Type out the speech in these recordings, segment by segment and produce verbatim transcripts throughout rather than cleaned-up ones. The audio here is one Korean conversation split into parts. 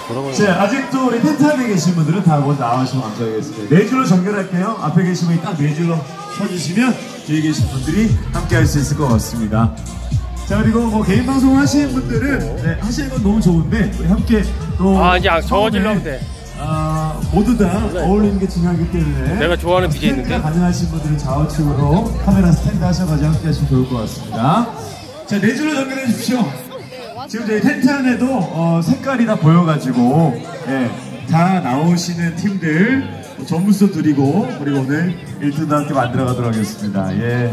자, 아직도 우리 텐트 안에 계신 분들은 다 먼저 나와주시면 감사하겠습니다. 네 줄로 전결할게요. 앞에 계신 분이 딱 네 줄로 서주시면 뒤에 계신 분들이 함께 할 수 있을 것 같습니다. 자, 그리고 뭐 개인 방송 하시는 분들은 네, 하시는 건 너무 좋은데 우리 함께 또 아 이제 적어지려면 하면 돼. 아, 모두 다 어울리는 게 중요하기 때문에 내가 좋아하는 비제이 있는데 가능하신 분들은 좌우측으로 카메라 스탠드 하셔가지고 함께 하시면 좋을 것 같습니다. 자, 네 줄로 전결해 주십시오. 지금 저희 텐트 안에도 어, 색깔이 다 보여가지고 예, 다 나오시는 팀들 전문수 드리고 그리고 오늘 일 등도 함께 만들어가도록 하겠습니다. 예,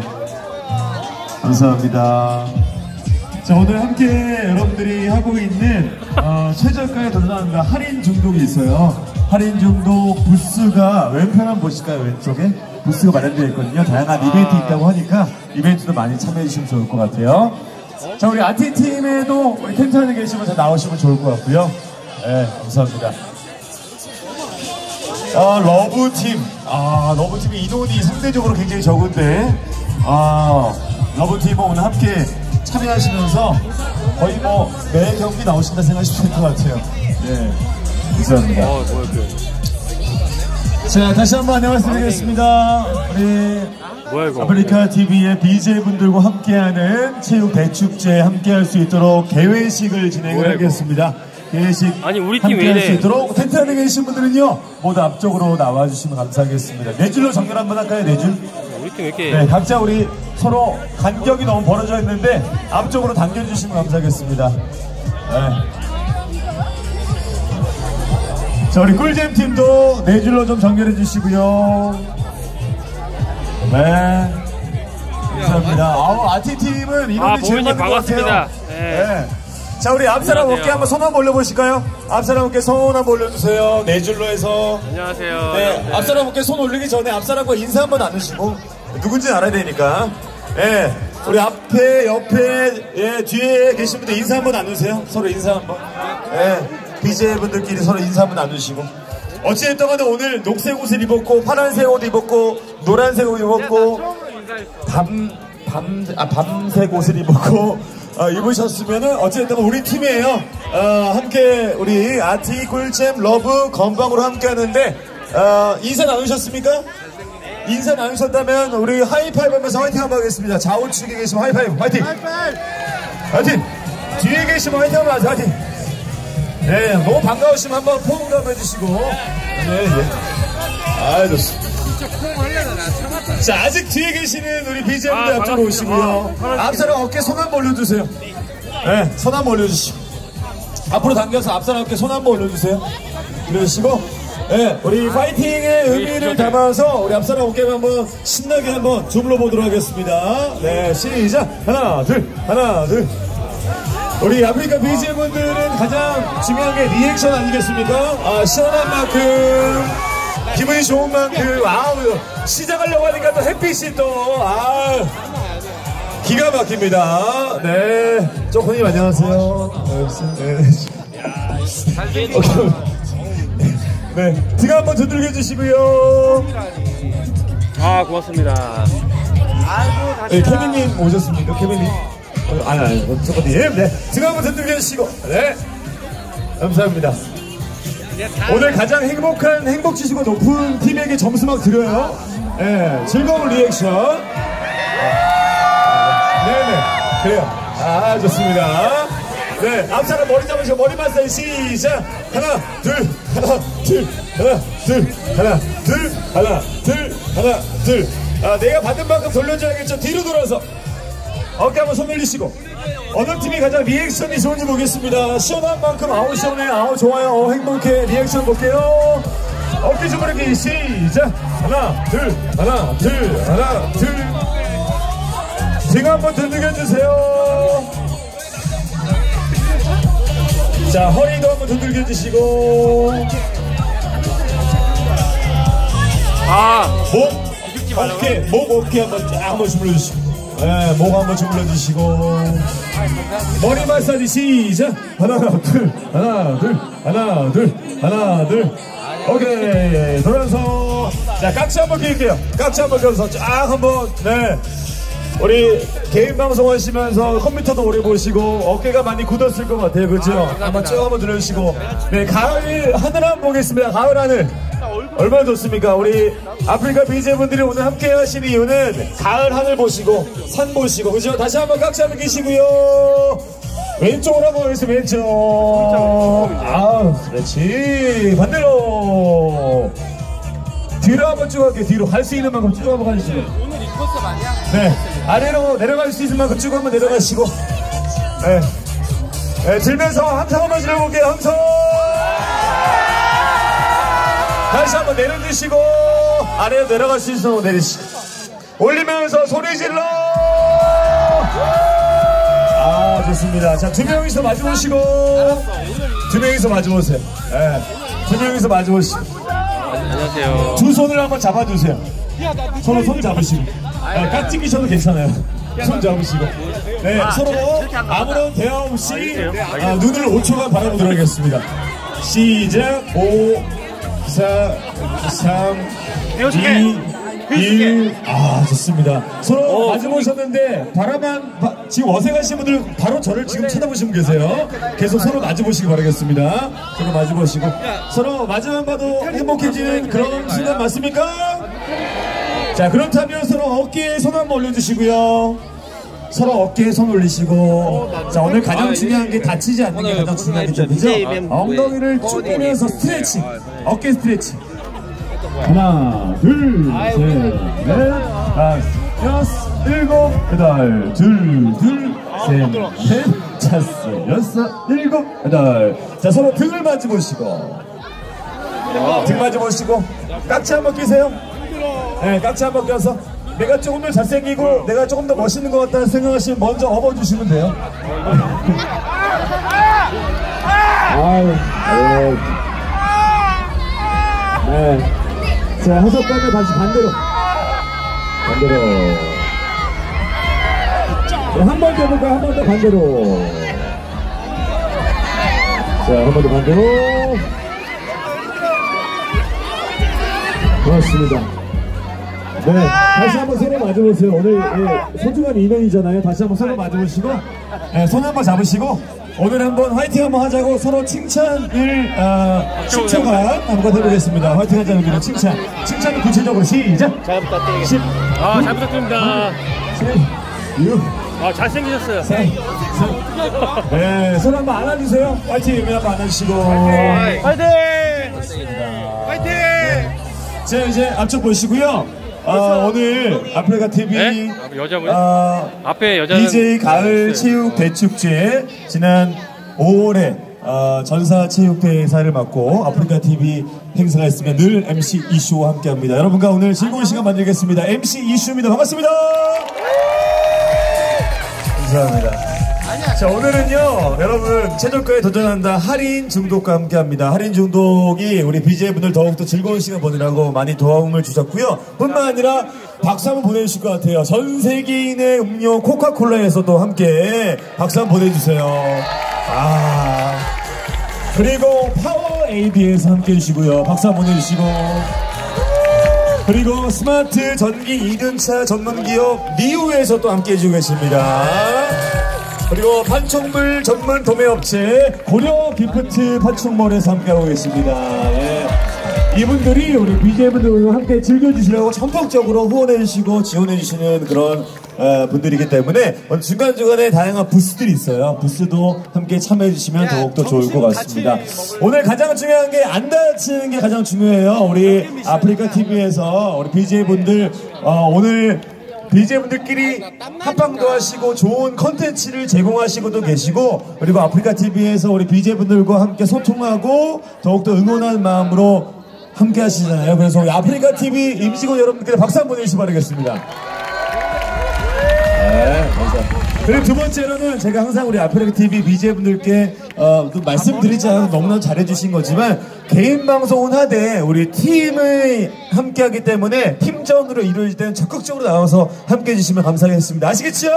감사합니다. 자, 오늘 함께 여러분들이 하고 있는 어, 최저가에 도전한다 할인 중독이 있어요. 할인 중독 부스가 왼편 한번 보실까요? 왼쪽에 부스가 마련되어 있거든요. 다양한 이벤트 있다고 하니까 이벤트도 많이 참여해 주시면 좋을 것 같아요. 자, 우리 아티팀에도 우리 텐트 안에 계시면 다 나오시면 좋을 것 같고요. 네, 감사합니다. 아, 러브팀. 아, 러브팀이 인원이 상대적으로 굉장히 적은데, 아, 러브팀은 오늘 함께 참여하시면서 거의 뭐 매 경기 나오신다 생각하시면 될 것 같아요. 네, 감사합니다. 어, 뭐야, 그. 자, 다시 한번 안녕 말씀드리겠습니다. 우리 뭐야, 이거? 아프리카 티비의 비제이분들과 함께하는 체육 대축제 함께할 수 있도록 개회식을 진행을 뭐야, 하겠습니다. 개회식 아니, 우리 팀 함께할 왜 수 이래? 있도록 텐트 안에 계신 분들은요 모두 앞쪽으로 나와주시면 감사하겠습니다. 네 줄로 정렬 한번 할까요? 네 줄? 우리 팀 왜 이렇게? 네, 각자 우리 서로 간격이 너무 벌어져 있는데 앞쪽으로 당겨주시면 감사하겠습니다. 네. 자, 우리 꿀잼 팀도 네 줄로 좀 정렬해 주시고요. 네, 감사합니다. 아우, 아티팀은 인원이 아, 제일 모인님 많은 것 반갑습니다. 같아요. 네. 네. 자, 우리 앞사람 어깨 한번 손 한번 올려보실까요? 앞사람 어깨 손 한번 올려주세요. 네 줄로 해서. 안녕하세요. 네, 네. 앞사람 어깨 손 올리기 전에 앞사람과 인사 한번 나누시고 누군지 알아야 되니까. 예, 우리 앞에, 옆에, 예, 뒤에 계신 분들 인사 한번 나누세요. 서로 인사 한번. 예, 비제이분들끼리 서로 인사 한번 나누시고. 어찌됐든 간에 오늘 녹색 옷을 입었고, 파란색 옷 입었고, 노란색 옷 입었고, 밤, 밤, 아, 밤색 옷을 입었고, 어, 입으셨으면은, 어찌됐든 우리 팀이에요. 어, 함께, 우리 아티, 꿀잼, 러브, 건방으로 함께 하는데, 어, 인사 나누셨습니까? 인사 나누셨다면, 우리 하이파이브 하면서 화이팅 한번 하겠습니다. 좌우측에 계시면 하이파이브, 화이팅! 하이파이브! 화이팅! 뒤에 계시면 화이팅 한번 하세요, 화이팅! 네, 너무 반가우시면 한번 포옹도 한번 해주시고. 네, 네. 아, 좋습니다. 자, 아직 뒤에 계시는 우리 비제이분들 아, 앞쪽으로 오시고요. 아, 앞사람 어깨 손 한번 올려주세요. 네, 손 한번 올려주시고. 앞으로 당겨서 앞사람 어깨 손 한번 올려주세요. 올려주시고. 네, 우리 파이팅의 의미를 담아서 우리 앞사람 어깨 한번 신나게 한번 주물러 보도록 하겠습니다. 네, 시작. 하나, 둘, 하나, 둘. 우리 아프리카 비제이분들은 가장 중요한 게 리액션 아니겠습니까? 아, 시원한 만큼, 기분이 좋은 만큼, 아우, 시작하려고 하니까 또 햇빛이 또, 아, 기가 막힙니다. 네. 쪼코님 안녕하세요. 네. 네. 등 한번 두들겨 주시고요. 아, 고맙습니다. 네, 케빈님 오셨습니까? 케빈님? 어, 아니, 아니, 쪼코님. 네. 등 한번 두들겨 주시고. 네. 감사합니다. 오늘 가장 행복한 행복지수가 높은 팀에게 점수 막 드려요. 네, 즐거운 리액션. 네네, 그래요. 아, 좋습니다. 네, 앞사람 머리 잡으시고 머리 마사지 시작. 하나, 둘, 하나, 둘, 하나, 둘, 하나, 둘, 하나, 둘, 하나, 둘. 아, 내가 받은 만큼 돌려줘야겠죠. 뒤로 돌아서 어깨 한번 손 올리시고. 어느 팀이 가장 리액션이 좋은지 보겠습니다. 시원한 만큼 아우 시원해, 아우 좋아요, 어, 행복해. 리액션 볼게요. 어깨 주무르기 시작. 하나 둘 하나 둘 하나 둘. 등 한번 두들겨주세요. 자, 허리도 한번 두들겨주시고. 아, 목, 어깨, 목, 어깨 한번 쫙 한번 주물러주시고. 네, 목 한번 주물러주시고. 머리 마사지 시작. 하나 둘 하나 둘 하나 둘 하나 둘. 오케이, 돌아서. 자, 깍지 한번 낄게요. 깍지 한번 껴서 쫙 한번. 네, 우리 개인 방송 하시면서 컴퓨터도 오래 보시고 어깨가 많이 굳었을 것 같아요. 그렇죠? 한번 쭉 한번 들어주시고. 네, 가을 하늘 한번 보겠습니다. 가을 하늘. 얼마나 좋습니까? 우리 아프리카 비제이분들이 오늘 함께 하신 이유는 가을 하늘 보시고 산 보시고, 그죠? 다시 한번 깍지 한번 계시고요. 왼쪽으로 한번 가겠습니다. 왼쪽. 아우, 그렇지. 반대로. 뒤로 한번 쭉 갈게요. 뒤로 갈 수 있는 만큼 쭉 한번 가주시고. 오늘 이 코스 맞냐? 네, 아래로 내려갈 수 있는 만큼 쭉 한번 내려가시고. 네, 네, 들면서 함성 한번 질러볼게요. 함성. 다시 한번 내려주시고, 아래로 내려갈 수 있으면 내리시고, 올리면서 소리 질러. 아, 좋습니다. 자, 두 명이서 마주보시고, 두 명이서 마주보세요. 네, 두 명이서 마주보시고. 안녕하세요. 두 손을 한번 잡아주세요. 서로 손 잡으시고. 네, 깍지 끼셔도 괜찮아요. 손 잡으시고. 네, 서로 아무런 대화 없이 아, 눈을 오 초간 바라보도록 하겠습니다. 시작. 오, 사, 삼, 이, 일. 아, 좋습니다. 서로 마주보셨는데 바라만 바, 지금 어색하신 분들 바로 저를 지금 쳐다보시고 계세요. 계속 서로 마주보시기 바라겠습니다. 서로 마주보시고 서로 마주만 봐도 행복해지는 그런 순간 맞습니까? 자, 그렇다면 서로 어깨에 손 한번 올려주시고요. 서로 어깨에 손 올리시고. 자, 오늘 가장 중요한 게 다치지 않는 게 가장 중요한 게 그죠? 엉덩이를 쭉 빼면서 스트레칭, 어깨 스트레칭. 하나, 둘, 셋, 넷, 다섯, 여섯, 일곱, 여덟, 둘, 둘, 셋, 넷, 다섯, 여섯, 일곱, 여덟. 자, 서로 등을 마주보시고, 등 마주보시고, 깍지 한번 끼세요. 네, 깍지 한번 껴서 내가 조금 더 잘생기고 내가 조금 더 멋있는 것 같다는 생각하시면 먼저 업어주시면 돼요. 아유, 아유. 네. 자, 하셨다면 다시 반대로. 반대로. 네, 한 번 더 해볼까요? 한 번 더 반대로. 자, 한 번 더 반대로. 고맙습니다. 네, 다시 한번 서로 맞아보세요. 오늘 예, 소중한 인연이잖아요. 다시 한번 서로 맞아보시고, 예, 손 한번 잡으시고, 오늘 한번 화이팅 한번 하자고 서로 칭찬을 어, 십 초간 한번 해보겠습니다. 화이팅 하자는 의미로 칭찬. 칭찬을 구체적으로 시작. 잘 부탁드리겠습니다. 아, 잘 부탁드립니다. 칠, 육, 아, 잘생기셨어요. 사, 삼. 네, 손 한번 안아주세요. 화이팅 의미 한번 안아주시고. 화이팅! 화이팅! 자, 이제 앞쪽 보시고요. 어, 오늘 아프리카 티비 네? 여자분? 어, 앞에 여자는 비제이 가을 체육 대축제 지난 오월에 어, 전사 체육대사를 맡고 아프리카 티비 행사가 있으면 늘 엠씨 이슈와 함께합니다. 여러분과 오늘 즐거운 시간 만들겠습니다. 엠씨 이슈입니다. 반갑습니다. 감사합니다. 자, 오늘은요, 여러분, 최저가에 도전한다 할인 중독과 함께 합니다. 할인 중독이 우리 비제이분들 더욱더 즐거운 시간 보내라고 많이 도움을 주셨고요. 뿐만 아니라 박수 한번 보내주실 것 같아요. 전 세계인의 음료 코카콜라에서도 함께 박수 한번 보내주세요. 아. 그리고 파워에이디에서 함께 해주시고요. 박수 한번 보내주시고. 그리고 스마트 전기 이륜차 전문기업 리우에서 또 함께 해주고 계십니다. 그리고 판촉물 전문 도매업체 고려 기프트 판촉몰에서 함께하고 계십니다. 예. 이분들이 우리 비제이분들과 함께 즐겨주시려고 전폭적으로 후원해주시고 지원해주시는 그런 어, 분들이기 때문에 중간중간에 다양한 부스들이 있어요. 부스도 함께 참여해주시면 더욱더 좋을 것 같습니다. 오늘 가장 중요한 게 안 다치는 게 가장 중요해요. 우리 아프리카 티비에서 우리 비제이분들 어, 오늘 비제이분들끼리 합방도 하시고 좋은 컨텐츠를 제공하시고도 계시고, 그리고 아프리카 티비에서 우리 비제이분들과 함께 소통하고 더욱더 응원하는 마음으로 함께 하시잖아요. 그래서 우리 아프리카 티비 임직원 여러분들께 박수 한번 해주시기 바라겠습니다. 네, 감사합니다. 그리고 두 번째로는 제가 항상 우리 아프리카 티비 비제이분들께 어, 또 말씀드리지 않아도 너무나 잘해주신 거지만, 개인 방송은 하되 우리 팀을 함께 하기 때문에 팀전으로 이루어질 때는 적극적으로 나와서 함께 해주시면 감사하겠습니다. 아시겠죠?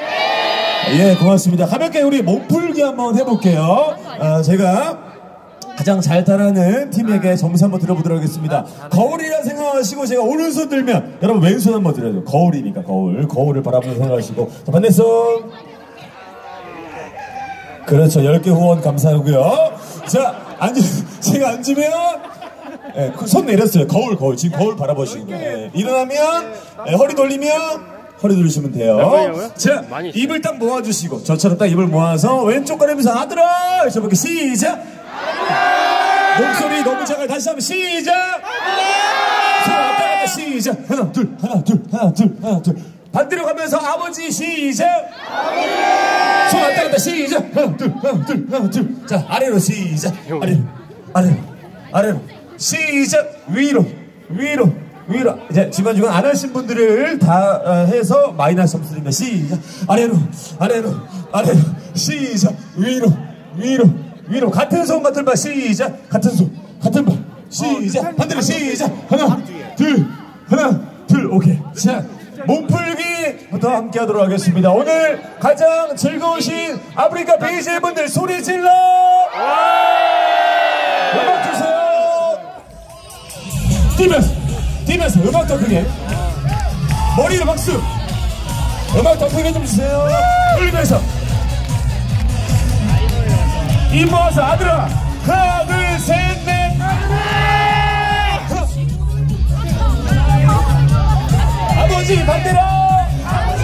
예, 고맙습니다. 가볍게 우리 몸풀기 한번 해볼게요. 어, 제가 가장 잘 따라하는 팀에게 점수 한번 들어보도록 하겠습니다. 거울이라 생각하시고 제가 오른손 들면 여러분 왼손 한번 들어요. 거울이니까 거울. 거울을 바라보면서 생각하시고. 자, 반대손. 그렇죠. 열 개 후원 감사하고요. 자, 앉으, 제가 앉으면 네, 손 내렸어요. 거울, 거울. 지금 거울 바라보시고. 네, 일어나면 네, 허리 돌리면 허리 돌리시면 돼요. 자, 입을 딱 모아주시고 저처럼 딱 입을 모아서 왼쪽 가리면서 아들아! 저렇게 시작! 목소리 너무 작아요. 다시 한번 시작! 손 왔다 갔다 시작! 하나, 둘, 하나, 둘, 하나, 둘, 하나, 둘. 반대로 가면서 아버지 시작! 손 왔다 갔다 시작! 하나, 둘, 하나, 둘, 하나, 둘. 자, 아래로 시작! 아래로, 아래로, 아래로. 시작! 위로, 위로, 위로. 이제 중간중간 안 하신 분들을 다 어, 해서 마이너스 점수 드립니다. 시작! 아래로, 아래로, 아래로. 시작! 위로, 위로, 위로. 같은 손, 같은 발. 시작! 같은 손, 같은 발. 시작! 반대로 시작! 하나, 둘, 하나, 둘. 오케이. 자, 몸풀기부터 함께 하도록 하겠습니다. 오늘 가장 즐거우신 아프리카 비제이 분들 소리 질러! 음악 주세요! 뛰면서, 뛰면서 음악 더 크게. 머리로 박수! 음악 더 크게 좀 주세요. 울리면서. 입 모아서 아들아! 하나, 둘, 셋, 넷! 아버지 반대로 아버지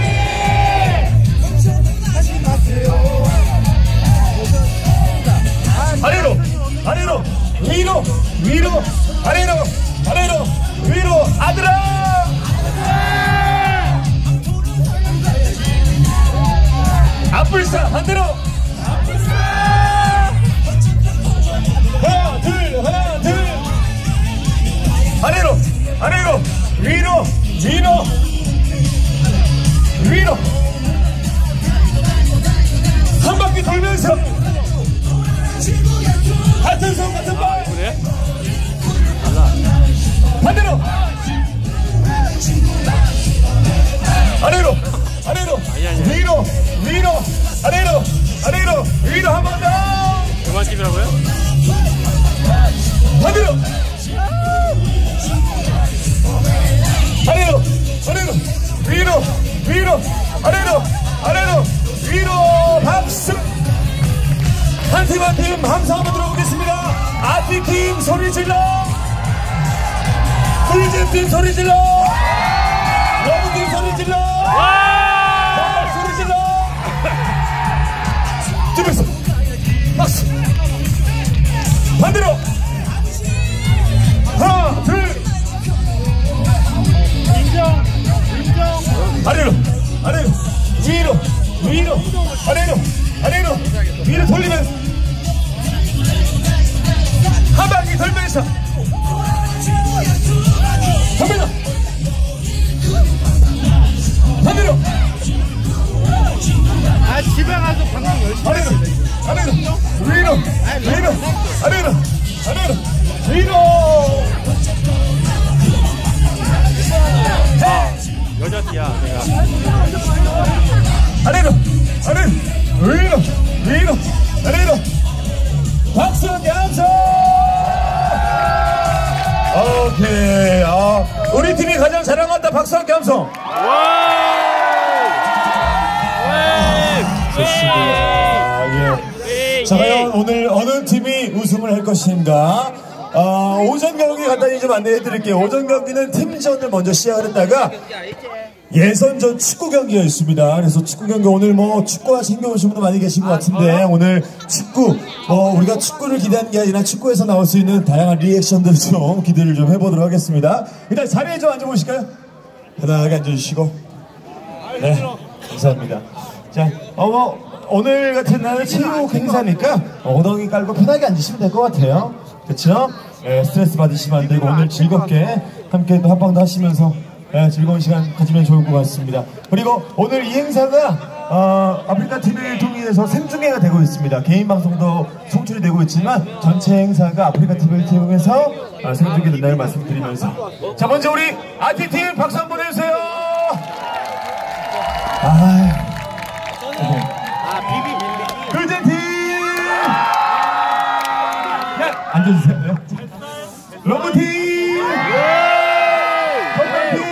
아래로 아래로 위로 위로 아래로 아래로 위로 아들아 앞불사 반대로 하나 둘 하나 둘 아래로 아래로 위로 위로 위로 한 바퀴 돌면서 같은 손 같은 발 그래? 반대로 아래로 아래로 위로 위로 아래로 아래로 위로 한 번 더 그만 찍으라고요? 반대로 아래로 아래로 위로 위로 아래로 아래로 위로 박수 한 팀 한 팀 함성 한번 들어보겠습니다. 아티팀 소리 질러 꿀잼팀 소리 질러 러브팀 소리 질러 와 소리 질러 집에서 박수 반대로 하나 둘 인정 인정 아래로 아래로 위로 위로 아래로 아래로 위로 돌리면서 한 바퀴 돌면서 돌면서 반대로 아 집에 가서 방송 열심히 아래로 아래로 위로 위로 아래로 아래로 위로 여자티야 내가 아래로 아래로 위로 위로 아래로 박수 감사 오케이 아 우리 팀이 가장 자랑한다 박수 함께 함성 와 좋습니다 예. 자 과연 오늘 어느 팀이 우승을 할 것인가 어, 오전 경기 간단히 좀 안내해 드릴게요. 오전 경기는 팀전을 먼저 시작을 했다가 예선전 축구 경기가 있습니다. 그래서 축구 경기 오늘 뭐 축구와 챙겨오신 분도 많이 계신 것 같은데 오늘 축구 뭐 우리가 축구를 기대하는 게 아니라 축구에서 나올 수 있는 다양한 리액션들 좀 기대를 좀 해보도록 하겠습니다. 일단 자리에 좀 앉아보실까요? 편하게 앉아주시고 네 감사합니다. 자 어, 뭐, 오늘 같은 날은 체육 행사니까 엉덩이 깔고 편하게 앉으시면 될 것 같아요. 그쵸? 네, 스트레스 받으시면 안 되고 오늘 즐겁게 함께 또 합방도 하시면서 네, 즐거운 시간 가지면 좋을 것 같습니다. 그리고 오늘 이 행사가 어, 아프리카 티비를 통해서 생중계가 되고 있습니다. 개인 방송도 송출이 되고 있지만 전체 행사가 아프리카 티비를 통해서 어, 생중계된다는 말씀드리면서 자 먼저 우리 아티팀 박수 한번 해주세요. 아, 꿀잼팀 앉아주세요. 네. 러브팀! 러브팀!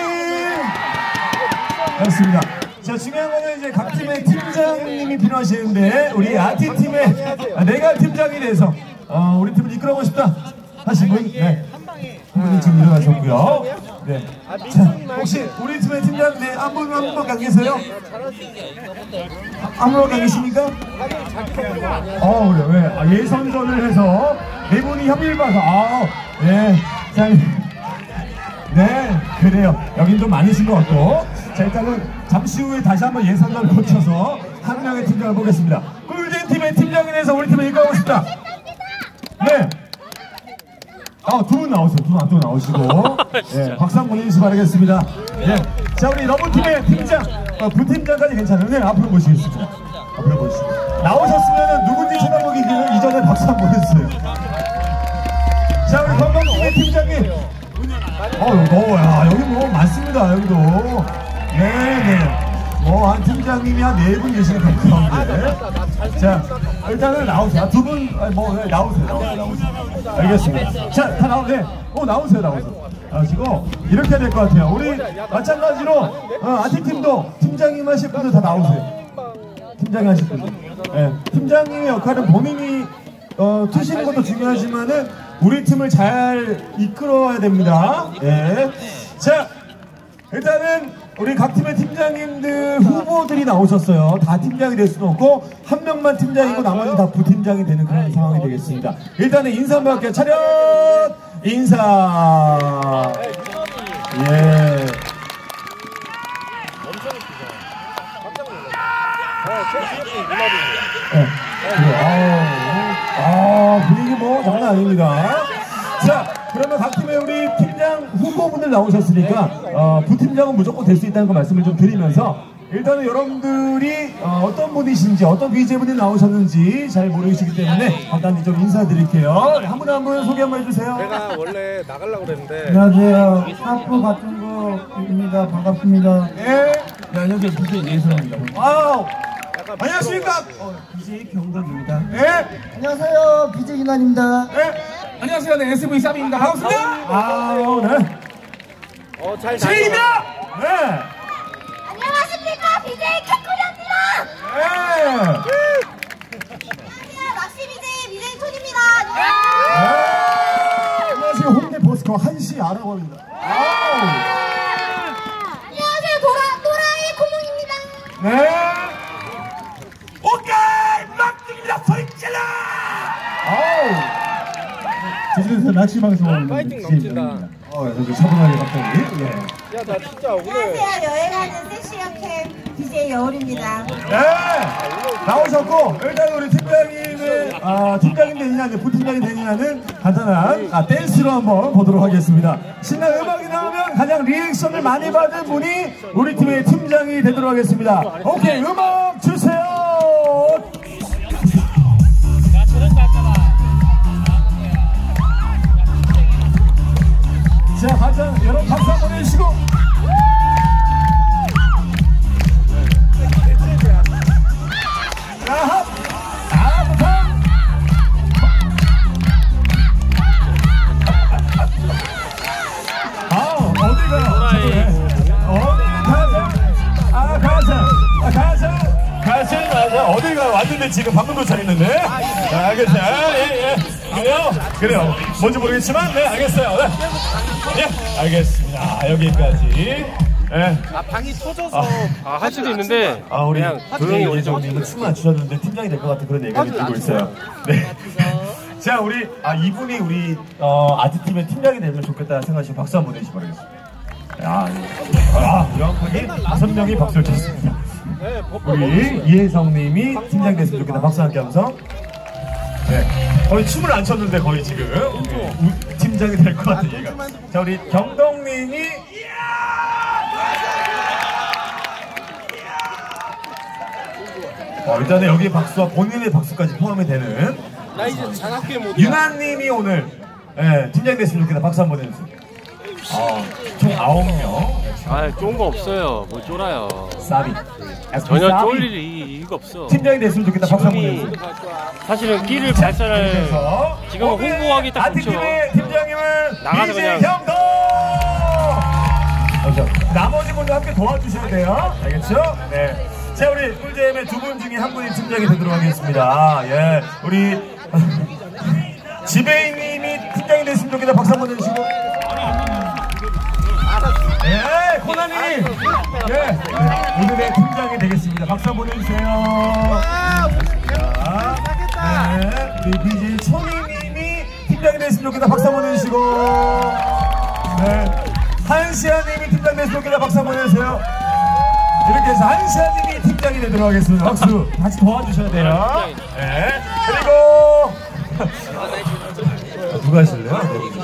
반갑습니다. 자, 중요한 거는 이제 각 팀의 팀장님이 필요하시는데, 우리 아티팀의 내가 팀장이 돼서, 어, 우리 팀을 이끌어가고 싶다 하신 분, 네. 한 분이 지금 일어나셨고요. 네. 자, 혹시 우리 팀의 팀장, 네, 한 분, 한 분밖에 안 계세요? 아무밖에 안 계십니까? 어, 그래요. 네. 아, 예선전을 해서 네 분이 협의를 봐서, 아, 네. 자, 네, 그래요. 여긴 좀 많으신 것 같고. 자, 일단은 잠시 후에 다시 한번 예선전을 거쳐서 한 명의 팀장을 보겠습니다. 꿀잼 팀의 팀장이 돼서 우리 팀을 이끌어가고 싶다. 네. 아, 두 분 나오세요. 두 분 또 나오시고. 네, 박수 한번 보내주시기 바라겠습니다. 네. 자, 우리 러브팀의 팀장, 어, 부팀장까지 괜찮은데 앞으로 모시겠습니다. 앞으로 모시고. 나오셨으면 누군지 쳐다보기 이전에 박수 한번 보내주세요. 자, 우리 건강팀의 팀장님. 어, 뭐, 야, 여기 뭐 많습니다. 여기도. 네네. 뭐, 한 팀장님이 한 네 분 계시는 것 가운데. 자, 일단은 나오세요. 두 분, 뭐, 네, 나오세요. 나오세요. 나오세요. 알겠습니다. 자, 다 나오, 네. 어, 나오세요. 나오세요. 나오시고, 이렇게 해야 될 것 같아요. 우리, 마찬가지로, 어, 아티팀도 팀장님 하실 분들 다 나오세요. 팀장님 하실 분들. 네. 팀장님의 역할은 본인이, 어, 투시는 것도 중요하지만은, 우리 팀을 잘 이끌어야 됩니다. 네. 자, 일단은 우리 각 팀의 팀장님들 후보들이 나오셨어요. 다 팀장이 될 수는 없고 한 명만 팀장이고 나머지 다 부팀장이 되는 그런 상황이 되겠습니다. 일단은 인사 한번 할게요. 차렷 인사. 예. 네. 아, 분위기 뭐 장난 아닙니다. 자, 그러면 각 팀의 우리 팀장 후보분들 나오셨으니까 어, 부팀장은 무조건 될 수 있다는 거 말씀을 좀 드리면서 일단은 여러분들이 어, 어떤 분이신지 어떤 비제이분이 나오셨는지 잘 모르시기 때문에 간단히 좀 인사드릴게요. 한 분 한 분 소개 한번 해주세요. 제가 원래 나가려고 그랬는데. 안녕하세요. 하프 같은 거입니다. 반갑습니다. 네. 네, 안녕하세요. 비제이 예선입니다. 와우. 안녕하십니까. 어, 비제이 경덕입니다. 네. 안녕하세요. 비제이 이난입니다. 네. 안녕하세요. 네, 에스브이 쌈입니다. 반갑습니다. 아우, 네. 어, 잘 제이입니다. 네. 안녕하십니까, 비제이 캣코리입니다. 네. 안녕하세요, 낚시 비제이 비제이 톤입니다. 네. 안녕하세요. 홍대 버스커 한시 아라고 합니다. 아우. 안녕하세요, 도라 또라이 고몽입니다. 네. 오케이 막둥입니다. 소리 질러. 아우. 제주도에서 낚시 방송하는 파이팅 넘친다. 어, 여기 차분하게 갑자기. 예. 야, 나 진짜 오늘. 안녕하세요, 여행하는 섹시한 캠 비제이 여울입니다. 네. 나오셨고 일단 우리 팀장님의 아, 팀장님 되느냐, 부팀장이 되느냐는 간단한 아, 댄스로 한번 보도록 하겠습니다. 신나는 음악이 나오면 가장 리액션을 많이 받은 분이 우리 팀의 팀장이 되도록 하겠습니다. 오케이, 음악 주세요. 자, 가장 여러분 박수 한번 해주시고. 아하, 아부터. 아, 어디가? 어디 가자? 아, 가자. 아, 가자. 가자, 가자. 어디가 왔는데 지금 방금 도착했는데? 아, 알겠어요. 아, 예, 예. 그래요? 그래요. 뭔지 모르겠지만, 네, 알겠어요. 네. 예, 알겠습니다. 여기까지. 네. 아, 방이 터져서 아, 할 수도 있는데. 아, 우리 그냥 그 그냥 예정님은 춤 안 추셨는데 팀장이 될 것 같은 그런 얘기가 들고 있어요. 네. 자, 우리 아 이분이 우리 어, 아트팀의 팀장이 되면 좋겠다 생각하시고 박수 한번 내주시기 바라겠습니다. 야, 아, 명확하게 다섯 명이 박수를 쳤습니다. 우리 이혜성님이 팀장 됐으면 좋겠다. 박수 함께 하면서. 네. 거의 춤을 안 췄는데 거의 지금 우, 팀장이 될 것 같은 얘기가. 자, 우리 경덕님이 어, 일단은 여기 박수와 본인의 박수까지 포함이 되는 나 이제 장학계 모드. 유나님이 오늘 예, 팀장 됐으면 좋겠다. 박수 한번 해주세요. 어, 총 아홉 명. 아, 좋은 거 없어요. 뭐 쫄아요. 쌀이. 전혀 쫄릴 이유가 없어. 팀장이 됐으면 좋겠다. 박수 한번 지금이 해주세요. 사실은 끼를 발산할 그래서 지금은 홍보하기 딱 좋죠. 아티팀의 팀장님은 나가서 비제이 그냥- 형도 나머지 분들 함께 도와주셔야 돼요. 알겠죠? 네. 자, 우리 꿀잼의 두 분 중에 한 분이 팀장이 되도록 하겠습니다. 예, 우리 지배인님이 팀장이 됐으면 좋겠다. 박수 한번 해주시고. 예, 코나님. 예, 오늘의 팀장이 되겠습니다. 박수 한번 해주세요. 자, 네, 우리 비제이 초미님이 팀장이 됐으면 좋겠다. 박수 한번 해주시고. 네, 한시아님이 팀장 됐으면 좋겠다. 박수 한번 해주세요. 이렇게 해서 한시아님이 팀장이 되도록 하겠습니다. 박수. 같이 도와주셔야 돼요. 네, 그리고 누가 하실래요?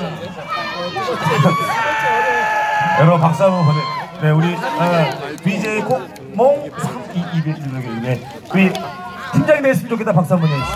여러분 박수 한번 보내. 네, 우리 어, 비제이 꼭몽 삼이이일 네, 우리 팀장이 됐으면 좋겠다. 박수 한번 해주시죠.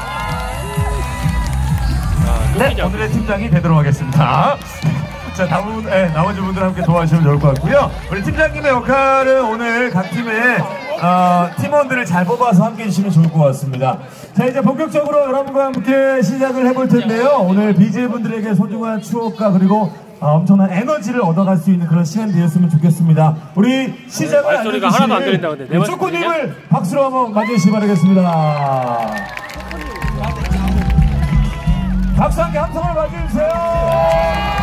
네, 오늘의 팀장이 되도록 하겠습니다. 자, 다음, 네, 나머지 분들 함께 도와주시면 좋을 것 같고요. 우리 팀장님의 역할은 오늘 각 팀의 어, 팀원들을 잘 뽑아서 함께 해주시면 좋을 것 같습니다. 자, 이제 본격적으로 여러분과 함께 시작을 해볼 텐데요. 오늘 비제이 분들에게 소중한 추억과 그리고 어, 엄청난 에너지를 얻어갈 수 있는 그런 시간 되었으면 좋겠습니다. 우리 시작을 네, 말소리가 하나도 안 들린다, 근데. 내 말씀 쪼꼬님을 박수로 한번 맞이해주시기 바라겠습니다. 박수 함께 함성을 맞이해주세요.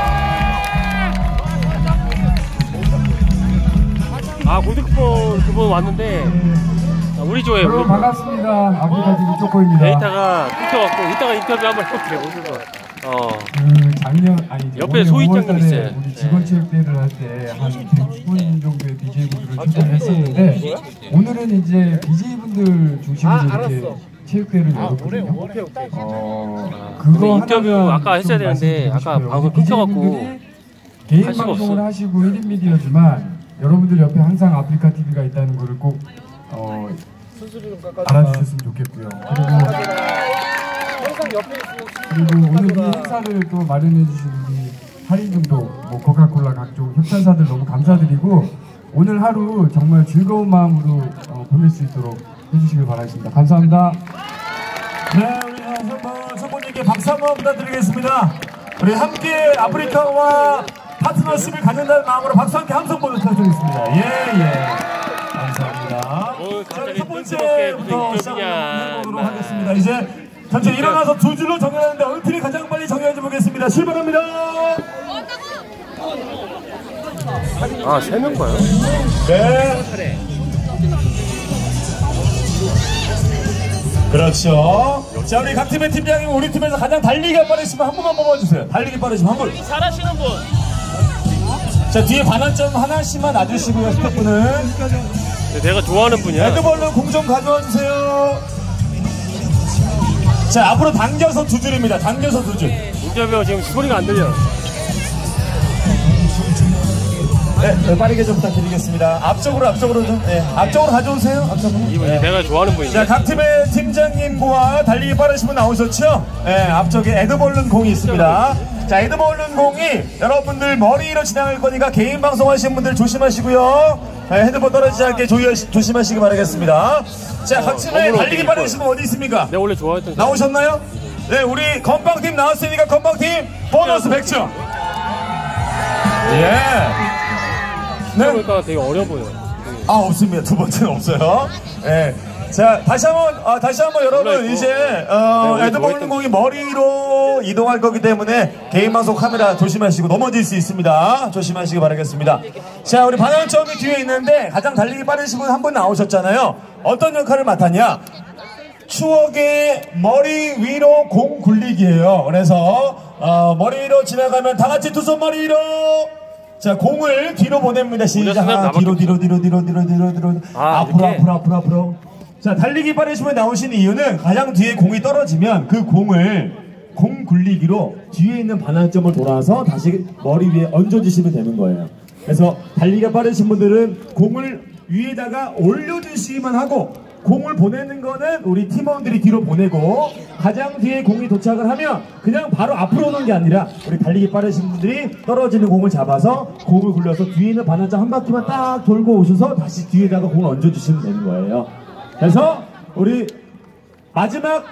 아, 고득폰 그분 왔는데 아, 우리 조에 여러분 우리 반갑습니다. 아프리카 티비 쪼꼬입니다. 데이터가 끊겨갖고 이따가 인터뷰 한번 해볼게요. 오늘도. 어. 그 작년 아니 이제 옆에 올해 소희장님 오월달에 있어요. 우리 직원체육대회를 할 때 한 백 분 정도의 비제이분들을 초대를 했었는데 오늘은 이제 비제이분들 중심으로 이렇게 체육대회를 열었거든요. 어, 근데 그거 인터뷰 하나만 아까 했어야 좀 되는데 말씀드리고 아까 싶어요. 방송 끊겨갖고 비제이분들이 개인 할 수가 방송을 없어. 하시고 일 인 미디어지만 여러분들 옆에 항상 아프리카 티비가 있다는 것을 꼭 어, 알아주셨으면 좋겠고요. 그리고 그리고 오늘 이 행사를 또 마련해 주신 우리 할인금도 뭐 코카콜라 각종 협찬사들 너무 감사드리고 오늘 하루 정말 즐거운 마음으로 어, 보낼 수 있도록 해주시길 바라겠습니다. 감사합니다. 네, 우리 한번 성모님께 박수 한번 부탁드리겠습니다. 우리 함께 아프리카와 파트너십을 갖는다는 마음으로 박수 함께 함성 보내 부탁드리겠습니다. 예, 예. 감사합니다. 오, 자, 갑자기 첫 뜬금없게 무슨 번째부터 인터뷰냐. 시작해보도록 하겠습니다. 이제 전체 일어나서 두 줄로 정해하는데 어느 팀이 가장 빨리 정해야지 보겠습니다. 출발합니다. 아, 세 명 거요? 네. 그렇죠. 자, 우리 각 팀의 팀장님 우리 팀에서 가장 달리기가 빠르시면 한 분만 뽑아주세요. 달리기 빠르시면 한 분. 잘하시는 분. 자, 뒤에 반환점 하나씩만 놔주시고요. 스태프는 네, 내가 좋아하는 분이야. 레드볼로 공 좀 가져와 주세요. 자, 앞으로 당겨서 두 줄입니다. 당겨서 두 줄. 인터뷰가 지금 소리가 안 들려. 네, 네, 빠르게 좀 부탁드리겠습니다. 앞쪽으로 앞쪽으로 좀. 네, 앞쪽으로 가져오세요. 앞쪽으로. 이분 네. 내가 좋아하는 분인데. 자, 각 팀의 팀장님과 달리기 빠르신 분 나오셨죠? 네, 앞쪽에 에드볼룬 공이 있습니다. 자, 에드볼룬 공이 여러분들 머리 위로 지나갈 거니까 개인 방송 하시는 분들 조심하시고요. 네, 헤드폰 떨어지지 않게 조시, 조심하시기 바라겠습니다. 자, 각 팀의 어그로 달리기 되게 빠르신 분 어디 있습니까? 내가 원래 좋아했던 사람. 나오셨나요? 네, 우리 건빵팀 나왔으니까 건빵팀 보너스 백 점. 예. 네. 그러니까 되게 어려 보여. 아, 없습니다. 두 번째는 없어요. 예. 자, 다시 한번, 아, 다시 한번 여러분, 있고. 이제, 어, 네, 에드볼룬 공이 머리로 이동할 거기 때문에 개인 방송 카메라 조심하시고 넘어질 수 있습니다. 조심하시기 바라겠습니다. 자, 우리 반환점이 뒤에 있는데 가장 달리기 빠르신 분 한 분 나오셨잖아요. 어떤 역할을 맡았냐? 추억의 머리 위로 공 굴리기예요. 그래서, 어, 머리 위로 지나가면 다 같이 두 손 머리 위로! 자, 공을 뒤로 보냅니다. 시작. 아, 뒤로, 뒤로, 뒤로, 뒤로, 뒤로, 뒤로, 뒤로. 아, 앞으로, 이렇게? 앞으로, 앞으로, 앞으로. 자, 달리기 빠르시면 나오신 이유는 가장 뒤에 공이 떨어지면 그 공을 공 굴리기로 뒤에 있는 반환점을 돌아서 다시 머리 위에 얹어주시면 되는 거예요. 그래서 달리기가 빠르신 분들은 공을 위에다가 올려주시기만 하고 공을 보내는 거는 우리 팀원들이 뒤로 보내고 가장 뒤에 공이 도착을 하면 그냥 바로 앞으로 오는 게 아니라 우리 달리기 빠르신 분들이 떨어지는 공을 잡아서 공을 굴려서 뒤에 있는 반환점 한 바퀴만 딱 돌고 오셔서 다시 뒤에다가 공을 얹어주시면 되는 거예요. 그래서 우리 마지막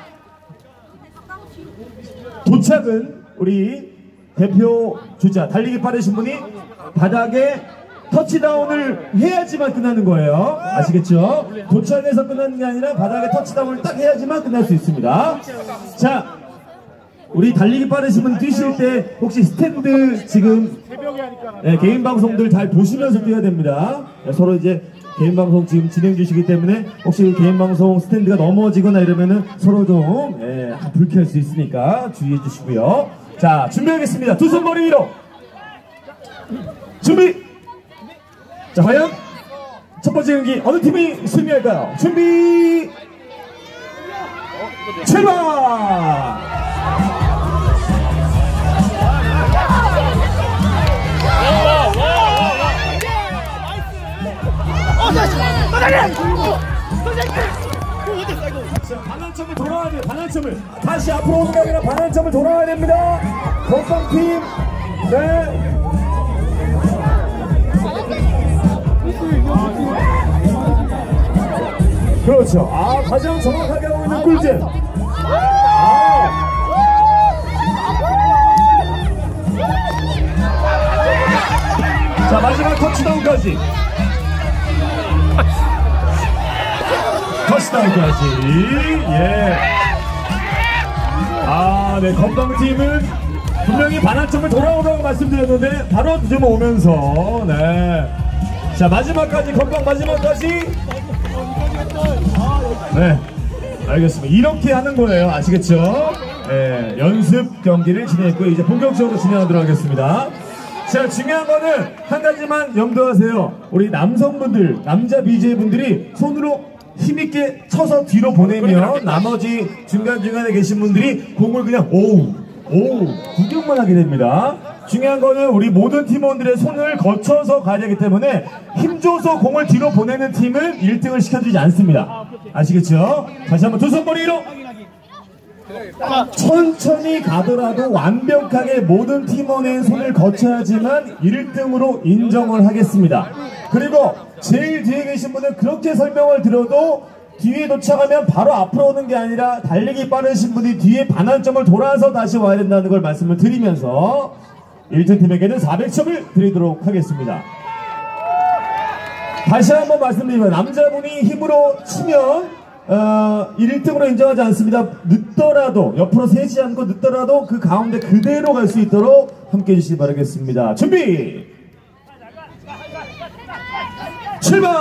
도착은 우리 대표 주자 달리기 빠르신 분이 바닥에 터치다운을 해야지만 끝나는 거예요. 아시겠죠? 도착해서 끝나는 게 아니라 바닥에 터치다운을 딱 해야지만 끝날 수 있습니다. 자, 우리 달리기 빠르신 분 뛰실 때 혹시 스탠드 지금 네, 개인 방송들 잘 보시면서 뛰어야 됩니다. 네, 서로 이제 개인 방송 지금 진행 중이기 때문에 혹시 개인 방송 스탠드가 넘어지거나 이러면은 서로 좀 네, 불쾌할 수 있으니까 주의해 주시고요. 자, 준비하겠습니다. 두 손 머리 위로 준비. 자, 과연 첫 번째 경기 어느 팀이 승리할까요? 준비 출발! 자, 반환점을 돌아와야 돼요. 반환점을 다시 앞으로 오는 게 아니라 반환점을 돌아와야 됩니다. 건빵팀 네. 그렇죠. 아, 가장 정확하게 하고 있는 꿀잼. 아. 자, 마지막 터치다운까지. 터치다운까지. 예. 아, 네. 건강팀은 분명히 반환점을 돌아오라고 말씀드렸는데 바로 좀 오면서 네. 자, 마지막까지 건강 마지막까지. 네, 알겠습니다. 이렇게 하는 거예요. 아시겠죠? 네, 연습 경기를 진행했고 이제 본격적으로 진행하도록 하겠습니다. 자, 중요한 거는 한 가지만 염두하세요. 우리 남성분들, 남자 비제이분들이 손으로 힘있게 쳐서 뒤로 보내면 나머지 중간중간에 계신 분들이 공을 그냥 오우 오우 구경만 하게 됩니다. 중요한 거는 우리 모든 팀원들의 손을 거쳐서 가야 되기 때문에 힘줘서 공을 뒤로 보내는 팀은 일 등을 시켜주지 않습니다. 아시겠죠? 다시 한번 두 손 머리 위로. 천천히 가더라도 완벽하게 모든 팀원의 손을 거쳐야지만 일 등으로 인정을 하겠습니다. 그리고 제일 뒤에 계신 분은 그렇게 설명을 들어도 뒤에 도착하면 바로 앞으로 오는 게 아니라 달리기 빠르신 분이 뒤에 반환점을 돌아서 다시 와야 된다는 걸 말씀을 드리면서 일 등 팀에게는 사백 점을 드리도록 하겠습니다. 다시 한번 말씀드리면 남자분이 힘으로 치면 어, 일 등으로 인정하지 않습니다. 늦더라도 옆으로 세지 않고 늦더라도 그 가운데 그대로 갈 수 있도록 함께 해주시기 바라겠습니다. 준비 출발.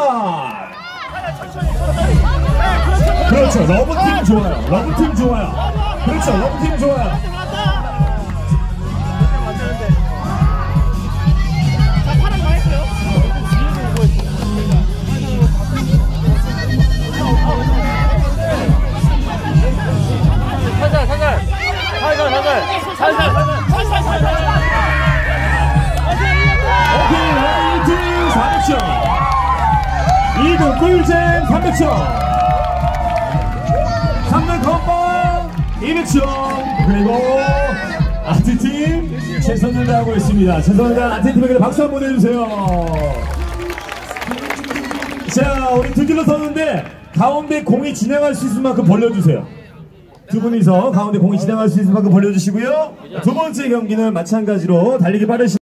그렇죠. 러브팀 좋아요. 러브팀 좋아요. 그렇죠. 러브팀 좋아요. 살살 살살 살살 살살 살살 살살 오케이, 일 등 사백 점, 이 등 꿀잼 삼백 점, 삼 등 건빵 이백 점, 그리고 아트팀 최선을 다하고 있습니다. 최선을 다한 아트팀에게 박수 한번 해주세요. 자, 우리 두 줄로 서는데 가운데 공이 진행할 수 있을 만큼 벌려주세요. 두 분이서 가운데 공이 진행할 수 있을 만큼 벌려주시고요. 두 번째 경기는 마찬가지로 달리기 빠르신